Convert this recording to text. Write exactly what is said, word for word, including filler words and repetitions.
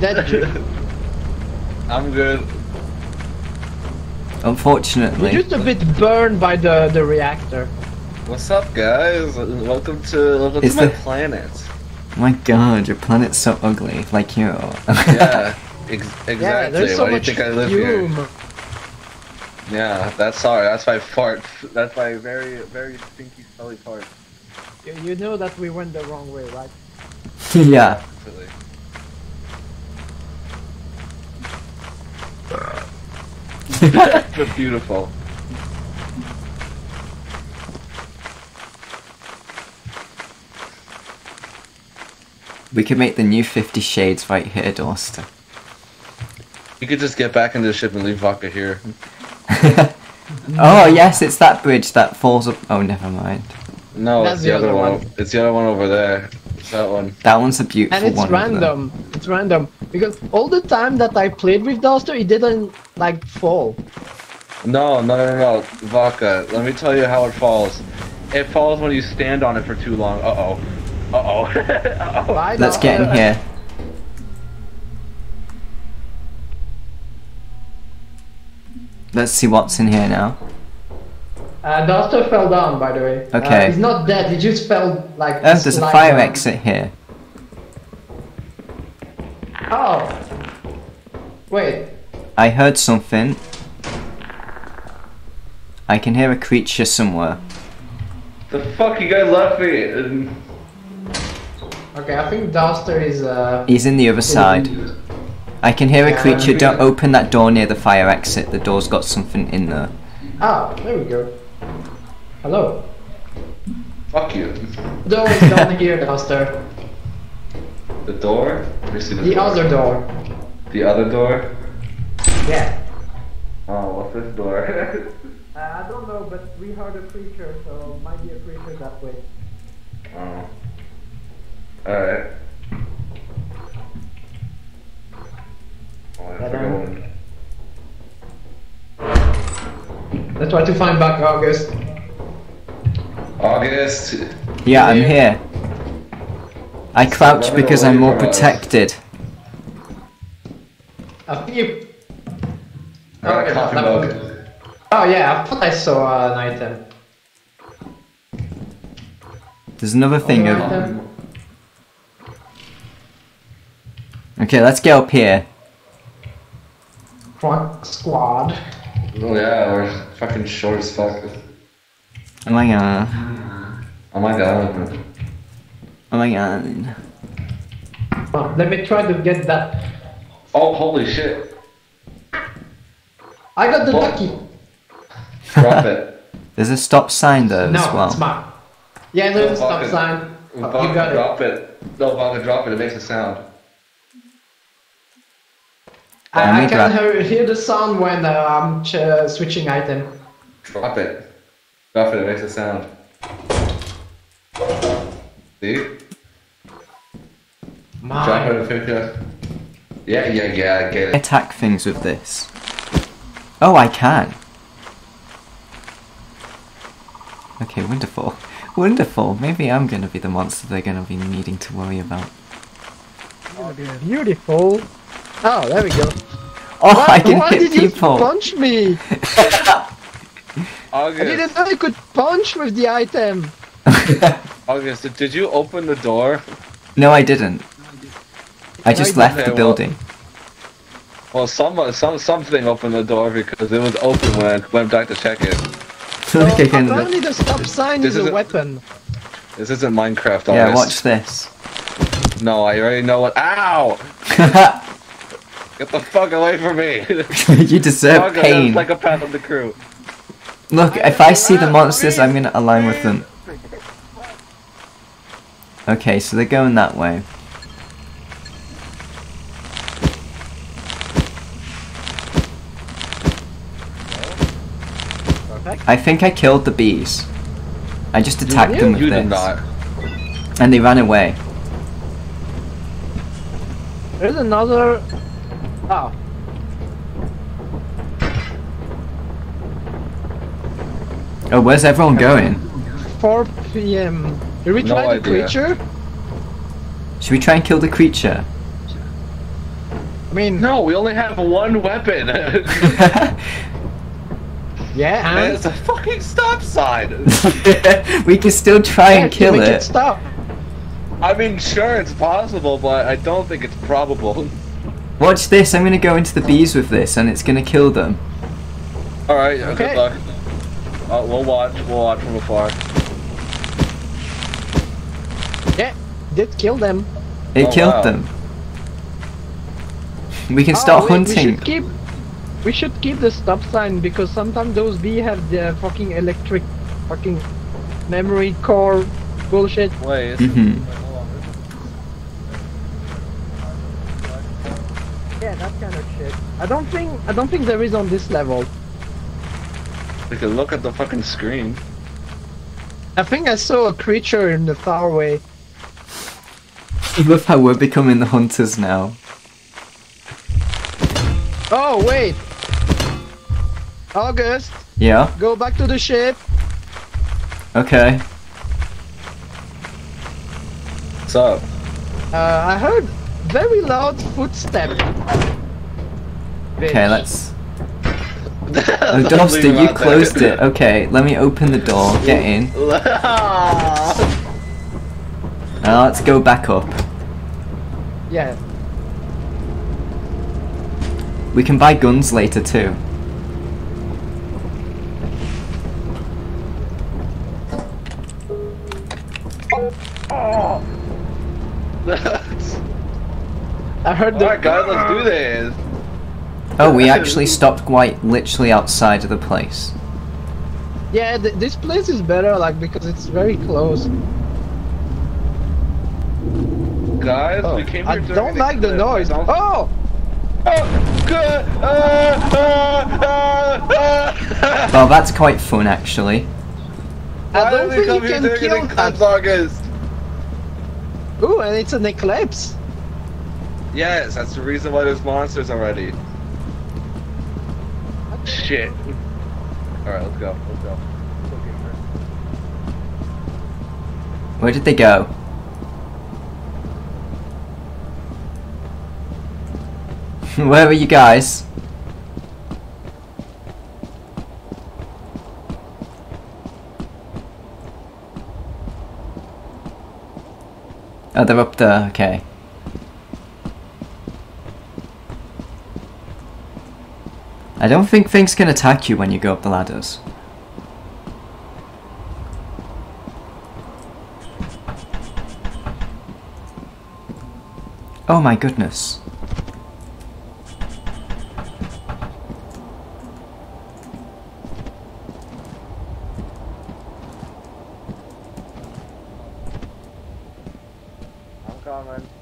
dead too. I'm good. We're Unfortunately. just a bit burned by the the reactor. What's up, guys? Welcome to welcome Is to my the- planet. My god, your planet's so ugly. Like you. Yeah, ex exactly. Yeah, there's so Why do you much think I live fume. here? Yeah, that's sorry. That's my fart. That's my very very stinky smelly fart. You, you know that we went the wrong way, right? Yeah. Actually. That's beautiful. We could make the new Fifty Shades right here, Dorster. You could just get back into the ship and leave Vodka here. Oh yes, it's that bridge that falls up. Oh, never mind. No, That's it's the the, other other one. one. It's the other one over there. It's that one. That one's a beautiful And it's one. over there. random. It's random because all the time that I played with Duster, it didn't like fall. No, no, no, no, Vodka. Let me tell you how it falls. It falls when you stand on it for too long. Uh oh. Uh oh. uh oh. Bye, Let's get in Duster. here. Let's see what's in here now. Uh, Duster fell down, by the way. Okay. Uh, he's not dead. He just fell like. Oh, there's a slide fire down. exit here. Oh. Wait. I heard something. I can hear a creature somewhere. The fuck, you guys left me. Okay, I think Duster is. Uh, He's in the other side. I can hear a Yeah, creature. we- Don't open that door near the fire exit. The door's got something in there. Oh, there we go. Hello. Fuck you. The door is down here, Duster. The door? Let me see the, The door. other door. The other door? Yeah. Oh, what's this door? Uh, I don't know, but we heard a creature, so it might be a creature that way. oh. Alright. Oh, I That forgot one. one. Let's try to find back August. August. Yeah, I'm Yeah. here. I crouch running because away I'm more from us. protected. I think you. I got a Okay, coffee that mug. one. Oh yeah, I thought I saw uh, an item. There's another thing Other over. item? Okay, let's get up here. Front squad. Oh yeah, we're fucking short as fuck. Oh my god. Oh my god. Oh my god. Oh, let me try to get that. Oh, holy shit. I got the What? lucky. Drop it. There's a stop sign there No, as well. it's mine. Yeah, there's a No, stop fucking- sign. Oh, Vodka, you got it. drop it. No, Vodka, drop it. It makes a sound. Let I, me I can grab- hear, hear the sound when uh, I'm ch uh, switching item. Drop it. Drop it. It makes a sound. See? Drop it Mine. and pick it up. Yeah, yeah, yeah. I get it. Attack things with this. Oh, I can. Okay, wonderful. Wonderful. Maybe I'm gonna be the monster they're gonna be needing to worry about. Beautiful. Oh, there we go. Oh, I can Why hit did you people! punch me? I didn't August, know you could punch with the item. August, did- did you open the door? No, I didn't. I just I left did. the Okay, well- building. Well, some, some, something opened the door because it was open when I went back to check it. Like I can- Apparently the stop sign This is a isn't- weapon. This isn't Minecraft, August. Yeah, watch this. No, I already know what. Ow! Get the fuck away from me! You deserve Fuck, I'm pain. a psychopath of the crew. Look, if I see the monsters, I'm gonna align with them. Okay, so they're going that way. Perfect. I think I killed the bees. I just attacked them with You this. did not. And they ran away. There's another. Oh. Oh, where's everyone going? four P M Did we No try the idea. creature? Should we try and kill the creature? I mean, No, we only have one weapon. yeah, And and it's a fucking stop sign. We can still try and yeah, kill make it. stop. I mean, sure, it's possible, but I don't think it's probable. Watch this, I'm gonna go into the bees with this and it's gonna kill them. Alright, Okay. good luck. Uh, we'll watch, we'll watch from afar. Yeah, did kill them. It Oh, killed wow. them. We can Oh, start wait, We hunting. should keep. We should keep the stop sign because sometimes those bees have the fucking electric, fucking memory core bullshit. Wait. Mhm. Yeah, that kind of shit. I don't think. I don't think there is on this level. We can look at the fucking screen. I think I saw a creature in the far away. I love how we're becoming the hunters now. Oh wait. August, Yeah? go back to the ship. Okay. What's up? Uh, I heard very loud footsteps. Okay, let's... Oh, Don't Duster, leave him you out there. closed it. Okay, let me open the door. Get in. Now let's go back up. Yeah. We can buy guns later too. I heard the. Alright guys, let's do this. Oh, we actually stopped quite literally outside of the place. Yeah, th this place is better, like because it's very close. Guys, Oh, we came I here during don't like the eclipse. noise. Don't- Oh, Oh, good. Uh, uh, uh, uh. Well, that's quite fun actually. I Why don't did we think you come here can during kill an that. eclipse, August? Ooh, and it's an eclipse. Yes, that's the reason why there's monsters already. Shit. Alright, let's go. Let's go. Where did they go? Where were you guys? Oh, they're up there, okay. I don't think things can attack you when you go up the ladders. Oh my goodness. I'm coming.